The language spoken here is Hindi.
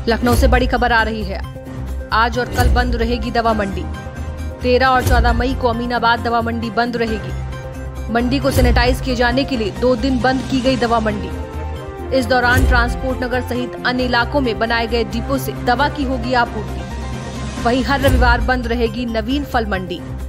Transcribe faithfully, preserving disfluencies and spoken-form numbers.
लखनऊ से बड़ी खबर आ रही है। आज और कल बंद रहेगी दवा मंडी। तेरह और चौदह मई को अमीनाबाद दवा मंडी बंद रहेगी। मंडी को सैनिटाइज किए जाने के लिए दो दिन बंद की गई दवा मंडी। इस दौरान ट्रांसपोर्ट नगर सहित अन्य इलाकों में बनाए गए डिपो से दवा की होगी आपूर्ति। वहीं हर रविवार बंद रहेगी नवीन फल मंडी।